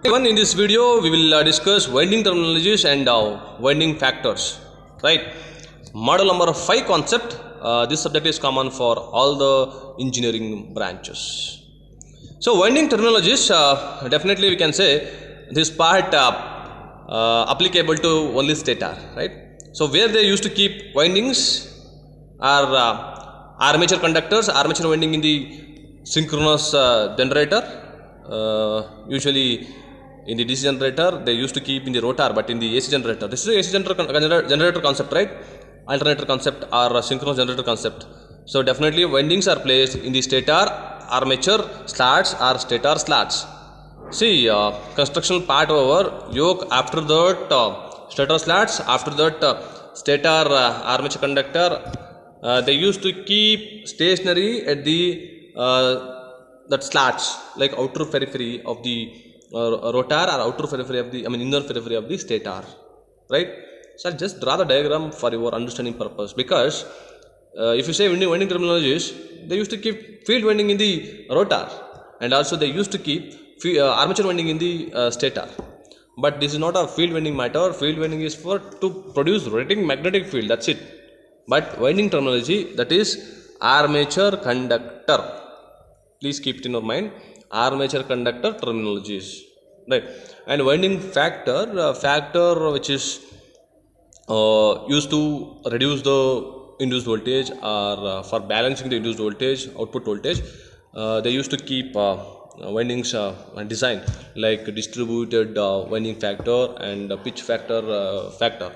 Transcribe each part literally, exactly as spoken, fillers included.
One in this video we will uh, discuss winding terminologies and uh, winding factors. Right. Model number five concept. Uh, this subject is common for all the engineering branches. So winding terminologies, uh, definitely we can say this part uh, uh, applicable to only stator, right? So where they used to keep windings are uh, armature conductors, armature winding in the synchronous uh, generator, uh, usually in the D C generator they used to keep in the rotor, but in the A C generator, this is a A C generator, generator concept, right? Alternator concept or synchronous generator concept. So definitely windings are placed in the stator armature slats or stator slats. See, uh, constructional part over yoke, after that uh, stator slats, after that uh, stator uh, armature conductor. Uh, they used to keep stationary at the uh, that slats, like outer periphery of the uh, rotor or outer periphery of the I mean inner periphery of the stator, right? So I'll just draw the diagram for your understanding purpose, because uh, if you say winding, winding terminologies, they used to keep field winding in the rotor, and also they used to keep field, uh, armature winding in the uh, stator. But this is not a field winding matter. Field winding is for to produce rotating magnetic field, that's it. But winding terminology, that is armature conductor. Please keep it in your mind, armature conductor terminologies, right? And winding factor, uh, factor which is uh, used to reduce the induced voltage or uh, for balancing the induced voltage, output voltage. Uh, they used to keep uh, windings uh, design like distributed uh, winding factor and uh, pitch factor uh, factor.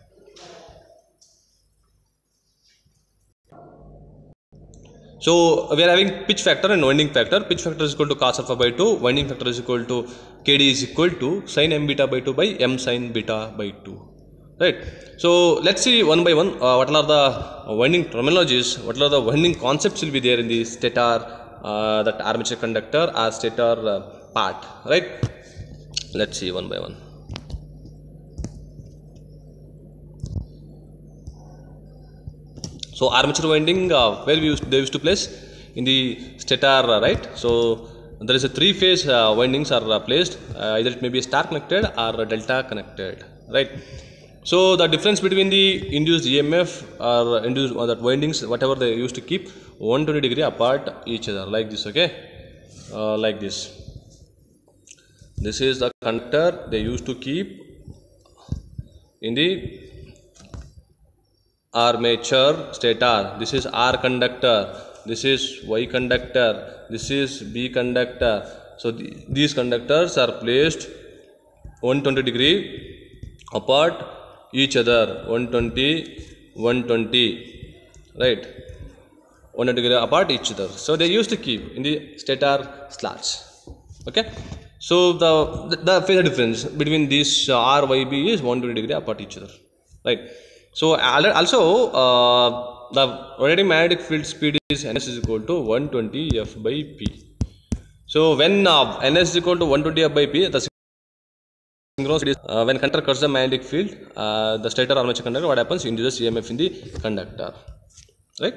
So we are having pitch factor and winding factor. Pitch factor is equal to cos alpha by two. Winding factor is equal to K D is equal to sin m beta by two by m sin beta by two. Right. So let's see one by one uh, what are the winding terminologies, what are the winding concepts will be there in the stator, uh, that armature conductor or stator uh, part. Right. Let's see one by one. So armature winding, uh, where we used, they used to place in the stator, uh, right? So there is a three phase uh, windings are uh, placed, uh, either it may be star connected or delta connected, right? So the difference between the induced E M F or induced or that windings, whatever they used to keep one hundred twenty degree apart each other, like this, okay? Uh, like this. This is the conductor they used to keep in the armature stator. This is R conductor, this is Y conductor, this is B conductor. So the, these conductors are placed one hundred twenty degree apart each other, one twenty, one twenty, right? one hundred degree apart each other. So they used to keep in the stator slats. Okay. So the the, the phase difference between these uh, R, Y, B is one hundred twenty degree apart each other, right? So also uh, the rotating magnetic field speed is Ns is equal to one hundred twenty F by P. So when uh, Ns is equal to one hundred twenty F by P, the synchronous is, uh, when conductor cuts the magnetic field, uh, the stator armature conductor, what happens? Induces E M F in the conductor, right?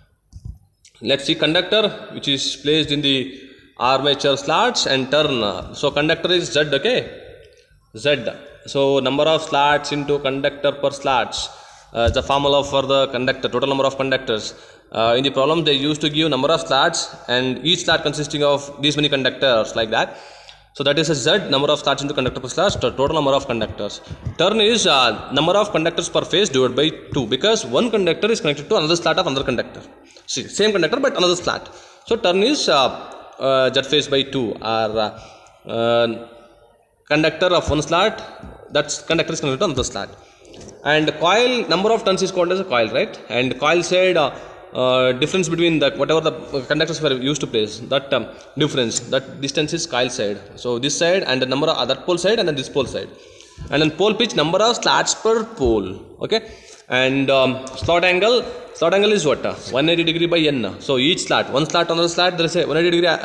Let's see conductor which is placed in the armature slats and turn. So conductor is Z, okay? Z. So number of slats into conductor per slats. Uh, the formula for the conductor, total number of conductors. Uh, in the problem they used to give number of slats and each slat consisting of these many conductors, like that. So that is a Z, number of slats into conductor per slats, total number of conductors. Turn is uh, number of conductors per phase divided by two, because one conductor is connected to another slat of another conductor. See, same conductor but another slat. So turn is uh, uh, Z phase by two, or uh, uh, conductor of one slat, that conductor is connected to another slat. And coil, number of turns is called as a coil, right? And coil side uh, uh, difference between the whatever the conductors were used to place, that um, difference, that distance is coil side. So this side and the number of uh, that pole side and then this pole side. And then pole pitch, number of slats per pole, okay? And um, slot angle, slot angle is what? Uh, one hundred eighty degree by N. So each slat, one slat on the slat, there is a one hundred eighty degree uh,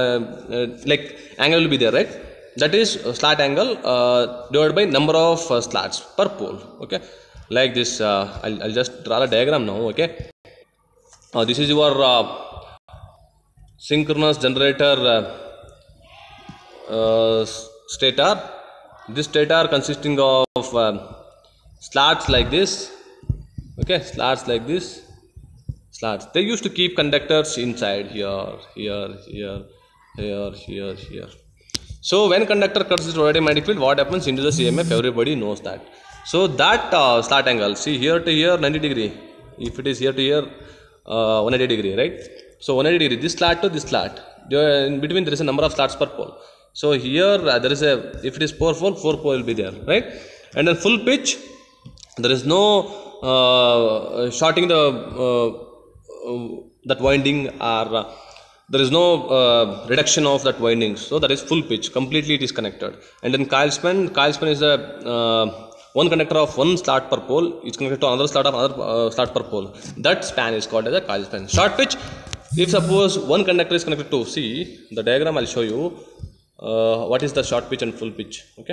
uh, like angle will be there, right? That is slat angle uh, divided by number of uh, slats per pole, okay? Like this, uh, I'll, I'll just draw a diagram now, okay? Uh, this is your uh, synchronous generator uh, uh, stator. This stator consisting of uh, slats like this. Okay, slats like this. Slats. They used to keep conductors inside here, here, here, here, here, here. So when conductor cuts this rotating magnetic field, what happens? Induces E M F. Everybody knows that. So that uh, slat angle, see here to here ninety degree. If it is here to here, uh, one hundred eighty degree, right? So one hundred eighty degree. This slat to this slat. In between there is a number of slats per pole. So here uh, there is a, if it is four pole, four pole will be there, right? And then full pitch, there is no uh, shorting the uh, uh, that winding, or uh, there is no uh, reduction of that winding. So that is full pitch, completely it is connected. And then coil span, coil span is a uh, one conductor of one slot per pole, it's connected to another slot of another uh, slot per pole. That span is called as a coil span. Short pitch, if suppose one conductor is connected to, see the diagram I will show you. Uh, what is the short pitch and full pitch? Okay,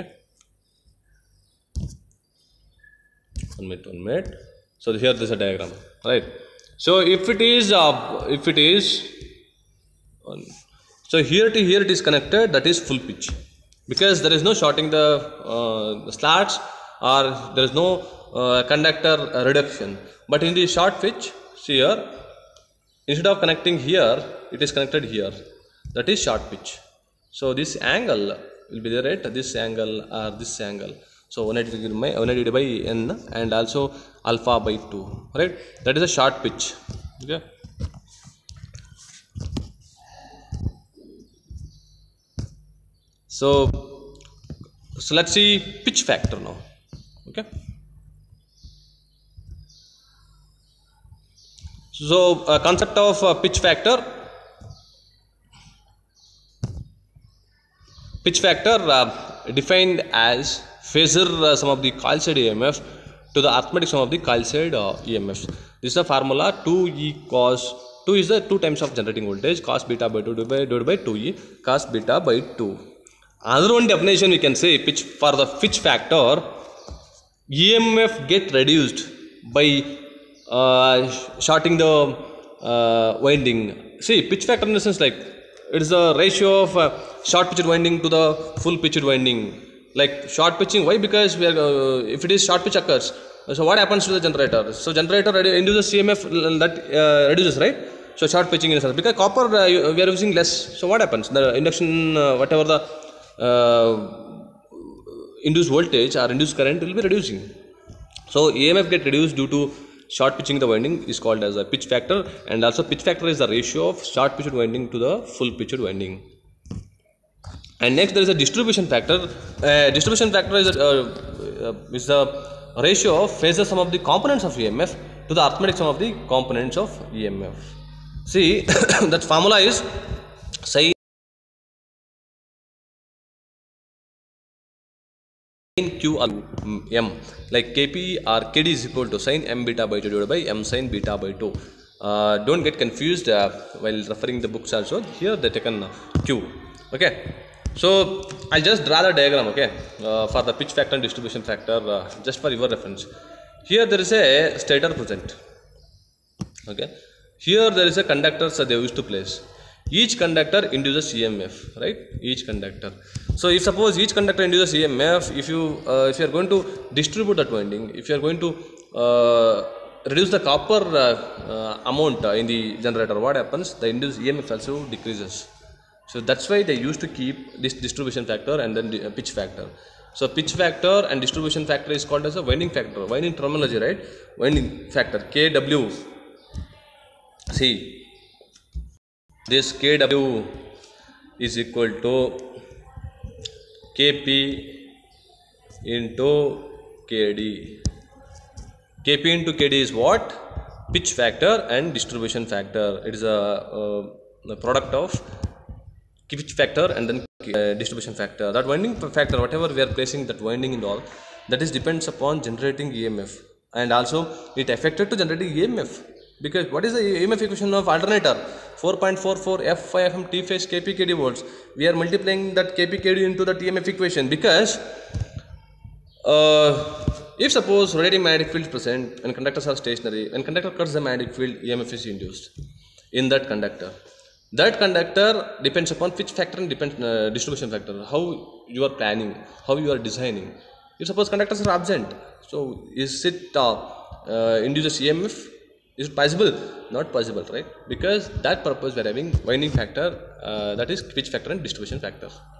one minute, one minute. So here there is a diagram, right? So if it is, uh, if it is, um, so here to here it is connected. That is full pitch, because there is no shorting the, uh, the slats, or there is no uh, conductor reduction. But in the short pitch, see here, instead of connecting here, it is connected here. That is short pitch. So this angle will be there, right? This angle or this angle. So one hundred degree by one hundred by n, and also alpha by two, right? That is a short pitch. Okay. So so let's see pitch factor now. Okay. So uh, concept of uh, pitch factor. Pitch factor uh, defined as phasor uh, sum of the coil side E M F to the arithmetic sum of the coil side uh, E M Fs. This is the formula two E cos, two is the two times of generating voltage, cos beta by two divided by two E, cos beta by two. Another one definition we can say, pitch, for the pitch factor, E M F get reduced by uh, shorting the uh, winding. See, pitch factor in the sense like it is the ratio of uh, short pitched winding to the full pitched winding. Like short pitching, why? Because we are, uh, if it is short pitch occurs, so what happens to the generator? So generator induces C M F that uh, reduces, right? So short pitching in a sense, because copper uh, we are using less. So what happens? The induction, uh, whatever the uh, induced voltage or induced current will be reducing. So E M F get reduced due to short pitching the winding is called as a pitch factor, and also pitch factor is the ratio of short pitched winding to the full pitched winding. And next there is a distribution factor. Uh, distribution factor is, a, uh, uh, is the ratio of phasor sum of the components of E M F to the arithmetic sum of the components of E M F. See, that formula is sin Q or M, like K P or K D is equal to sin M beta by two divided by M sin beta by two. Uh, don't get confused uh, while referring the books also. Here they taken uh, Q. Okay. So I'll just draw the diagram, okay, uh, for the pitch factor and distribution factor, uh, just for your reference. Here there is a stator present. Okay. Here there is a conductor, so they used to place. Each conductor induces E M F, right? Each conductor. So if suppose each conductor induces E M F, if you uh, if you are going to distribute that winding, if you are going to uh, reduce the copper uh, uh, amount uh, in the generator, what happens? The induced E M F also decreases. So that's why they used to keep this distribution factor and then the, uh, pitch factor. So pitch factor and distribution factor is called as a winding factor. Winding terminology, right? Winding factor K W. See, this K W is equal to K P into K D. K P into K D is what? Pitch factor and distribution factor. It is a, uh, a product of pitch factor and then uh, distribution factor. That winding factor, whatever we are placing that winding and all, that is depends upon generating E M F, and also it affected to generating E M F. Because what is the E M F equation of alternator? four point four four F five F M T phase K P K D volts. We are multiplying that K P K D into that E M F equation, because uh, if suppose rotating magnetic field is present and conductors are stationary, when conductor cuts the magnetic field, E M F is induced in that conductor. That conductor depends upon which factor and depends uh, distribution factor, how you are planning, how you are designing. If suppose conductors are absent, so is it uh, uh, induces E M F? Is it possible? Not possible, right? Because that purpose we are having winding factor, uh, that is pitch factor and distribution factor.